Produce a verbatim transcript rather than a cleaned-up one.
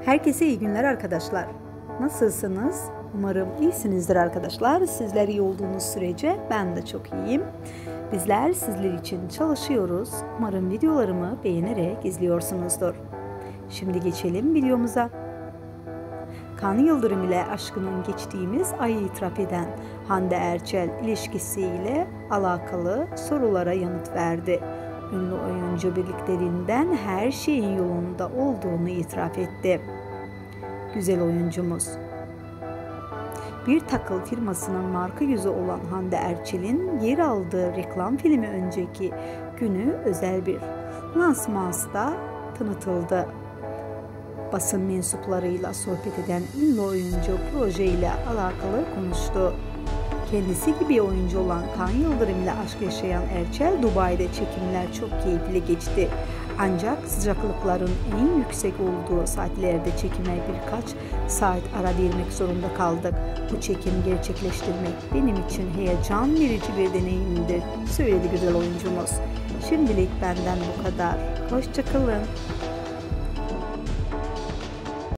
Herkese iyi günler arkadaşlar. Nasılsınız? Umarım iyisinizdir arkadaşlar. Sizler iyi olduğunuz sürece ben de çok iyiyim. Bizler sizler için çalışıyoruz. Umarım videolarımı beğenerek izliyorsunuzdur. Şimdi geçelim videomuza. Kaan Yıldırım ile aşkının geçtiğimiz ayı itiraf eden Hande Erçel ilişkisiyle alakalı sorulara yanıt verdi. Ünlü oyuncu birliklerinden her şeyin yolunda olduğunu itiraf etti. Güzel oyuncumuz. Bir takıl firmasının marka yüzü olan Hande Erçel'in yer aldığı reklam filmi önceki günü özel bir lansmansta tanıtıldı. Basın mensuplarıyla sohbet eden ünlü oyuncu projeyle alakalı konuştu. Kendisi gibi oyuncu olan Kaan Yıldırım ile aşk yaşayan Erçel, Dubai'de çekimler çok keyifli geçti. Ancak sıcaklıkların en yüksek olduğu saatlerde çekime birkaç saat ara vermek zorunda kaldık. Bu çekimi gerçekleştirmek benim için heyecan verici bir deneyimdi, söyledi güzel oyuncumuz. Şimdilik benden bu kadar. Hoşça kalın.